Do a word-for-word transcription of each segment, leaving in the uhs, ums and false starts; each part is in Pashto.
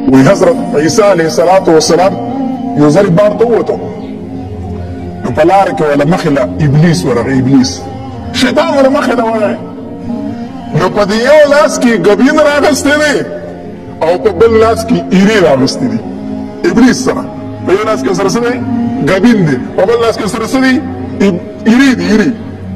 وی حضرت عیسی علیه الصلاة والسلام یو ځل بار ته ووتو نو په لاره کې وله مخې له ابلیس ورغی ابلیس شیطان وله مخې له ورغی نو په دې یو لاس کې ګبین راغستی دی او په بل لاس کې ایرې راغستی دي ابلیس سره په یو لاس کې سره څه دی ګبین دی په بل لاس کې سره څه دی ایرې دي ایرې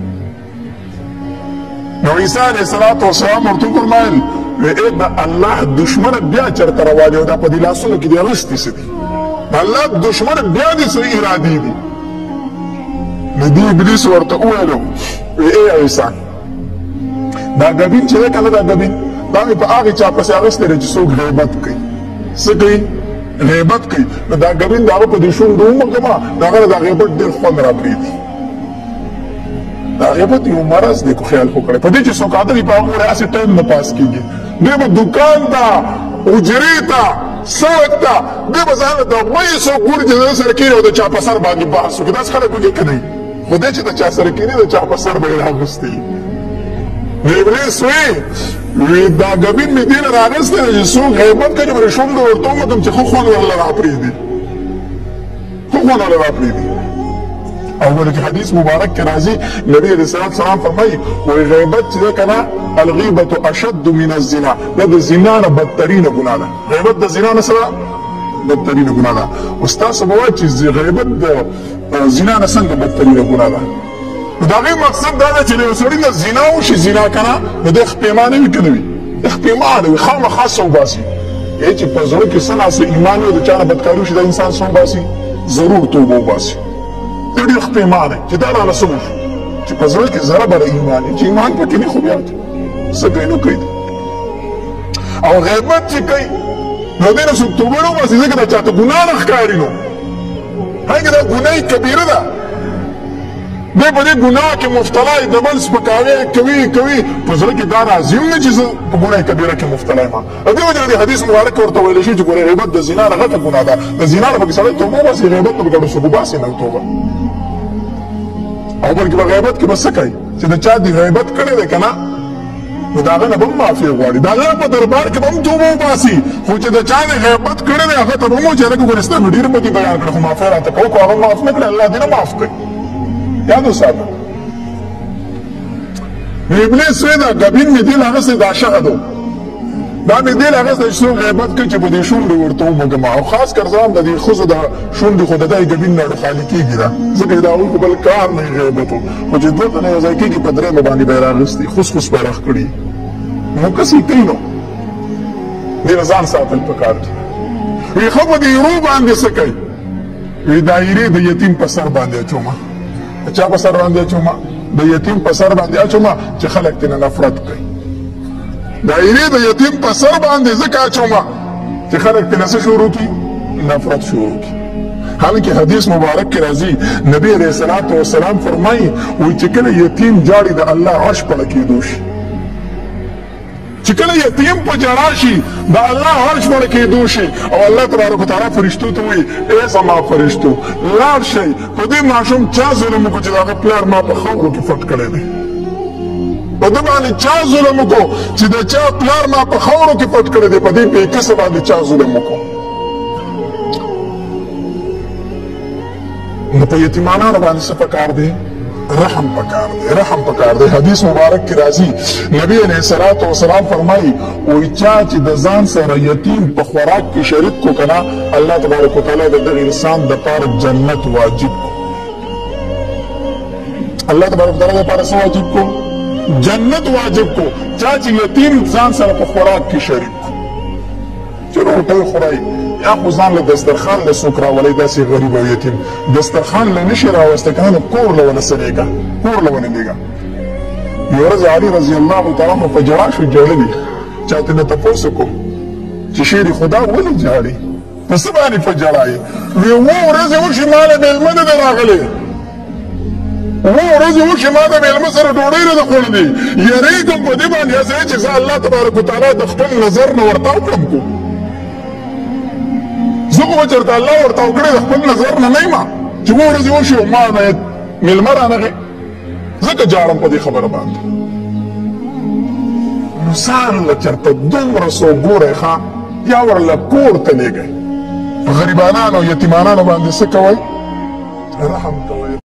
نو عیسی علیه الصلاة والسلام ورته وفرمایل ای د الله دشمنه بیا چېرته روانې او دا په دې لاسونو کې دې اغوستې څه دي د الله دشمنه بیا دې څه ارادې دي نو دې ابلیس ورته وویلو ای عیسی دا ګبین چې دی که نه دا ګبین دا مې په هغې چا پسې اخیستی دی چې څوک غیبت کوي څه کوي غیبت کوي نو دا ګبین د هغه په دې شونډو ومږمه د هغه نه دا غیبت ډېر خوند راپرېږدي دا غیبت یو مرض دی کو خیال وکړئ په دې چې څوک عادت وي په هغه پورې هسې ټایم نه پاس کېږي دی به دوکان ته حجرې ته سړک ته دی به ځان له د غویې څوک ګوري چې د ده سره کېني او د چا په سر باندې بحث وکړي داسې خلک وکړي که نه وي خو دی چې د چا سره کېني د چا په سر به یې راغوستی نو ابلیس وی وی دا ګبین مې دې نه راغستی دی چې څوک غیبت کوي به یې شونډو ورته ومږم چې ښه خوند ورله راپرېږدي ښه خوند ورله راپرېږدي او بلکې حدیث مبارک کې راځي نبی علیه الصلاة والسلام فرمایي وایي غیبت چې ده که نه الغیبة اشد من الزنا دا د زنا نه بدترینه ګناه ده غیبت د زنا نه څه ده بدترینه ګناه ده اوس تاسو به وایئ چې غیبت د زنا نه څنګه بدترینه ګناه ده نو د هغې مقصد دا ده چې د یو سړي نه زنا وشي زنا که نه نو دی خپېمانه وي که نه وي خپېمانه وي خامخا څه وباسي ای چې په زړه کې څه ناڅه ایمان وي د چا نه بدکاري وشي دا انسان څه وباسي ضرور توبه وباسي دی ډېر خپېمانه چې دا راله څه وشو چې په زړه کې ذره بره ایمان وي چې ایمان پکې نه خو بیا څه کوي نو کوي او غیبت چې کوي نو دی نه څوک توبه نه وباسي ځکه دا چاته ګناه نه ښکاري نو هغې دا ګناه کبیره ده دی په دې ګناه کې مبتلا یې د بل سپکاوی کوي کوي په زړه کې دا راځي هم نه چې زه په ګناه کبیره کې مبتلا یم د دې وجې نه د حدیث مبارک کې ورته ویلی شوي چې ګورې غیبت د زنا نه غټه ګناه ده د زنا نه پکې سړی توبه وباسي غیبت نه به ګډو څوک وباسي نه توبه او بلکې په غیبت کې به څه کوي چې د چا دې غیبت کړی دی که نه نو د هغه نه به هم معافي غواړي د الله په دربار کې به هم توبه وباسي خو چې د چا دې غیبت کړی دی هغه ته به هم وایي چې هلکه ګورې ستا مې ډېر بدي بیان کړه خو معافي راته کوه خو هغه معاف نه کړی الله دې نه معاف کړي یاد وساته نو ابلیس وایي دا ګبین مې دې له اغوستی دا شهد و دا مې دې له اغوستی چې څوک غیبت کوي چې په دې شونډې ورته ومږم او خاص کر ځان د دې ښځو د شونډې خو د دی ګبین نه خالي کېږي ده ځکه چې د هغوی خو بل کار نه غیبت و خو چې دوه تنه یو ځای کېږي په درېیمه باندې به یې راغوستي خوس خوس به یې راښ کړي نو کس یې کوي نو دې نه ځان ساتل پکار دي وی ښه په دې ایرو باندې څه کوي وی دا ایرې د یتیم په سر باندې اچومه د چا په سر باندې اچومه د یتیم په سر باندې اچومه چې خلک ترې نفرت کوي دا ایرې د یتیم په سر باندې ځکه اچومه چې خلک ترې څه شروع کړي نفرت شروع کړي حالانکه حدیث مبارک کې راځي نبی علیه الصلاة والسلام فرمایي وایي چې کله یتیم جاړي د الله عرش پړه کېدو شي چې کله یتیم په ژړا شي د الله عرش پړه کېدو شي او الله تبارک وتعالی فرشتو ته وایي ای زما فرشتو لاړ شئ په دې ماشوم چا ظلم وکړو چې د هغه پلار ما په خاورو کې پټ کړی دی په ده باندې چا ظلم وکړو چې د چا پلار ما په خاورو کې پټ کړی دی په دې بېکسه باندې چا ظلم وکړو نو په یتیمانانو باندې څه پکار دی رحم پکار دی رحم پکار دی حدیث مبارک کې راځي نبی علیه الصلاة والسلام فرمایي وایي چا چې د ځان سره یتیم په خوراک کې شریک کو که نه الله تبارک وتعالی د دغه انسان دپاره جنت واجب کو الله تبارک وتعالی دپاره څه واجب کو جنت واجب کو چا چې یتیم ځان سره په خوراک کې شریک کو چې روټۍ خورئ یا خو ځان له دسترخوان له څوک راولئ داسې غریب او یتیم دسترخوان له نشي راوستی که نه نو کور له ونه څه لېږه کور له ونه لېږه یوه ورځ علي رضی الله تعالی عنه په ژړا شو ژړلي چا ترېنه تپوس وکړو چې شعر خدا ولې ژاړي په څه باندې په ژړا یې وی اووه ورځې وشي ما له مېلمه نه ده راغلی اووه ورځې وشي ما د مېلمه سره ډوډۍ نه ده خوړلې یېرېږم په دې باندې هسې چې زه الله تبارک وتعالی د خپل نظر نه ورتاو کړم کو زه خو به چېرته الله ورتاو کړی د خپل نظر نه نه یم چې اووه ورځې وشي او ما نه مېلمه رانغې ځکه جاړم په دې خبره باندې نو ځان له چېرته دومره څوک ګورئ ښه یا ورله کور ته لېږئ. په غریبانانو یتیمانانو باندې څه کوئ؟ رحم کوئ.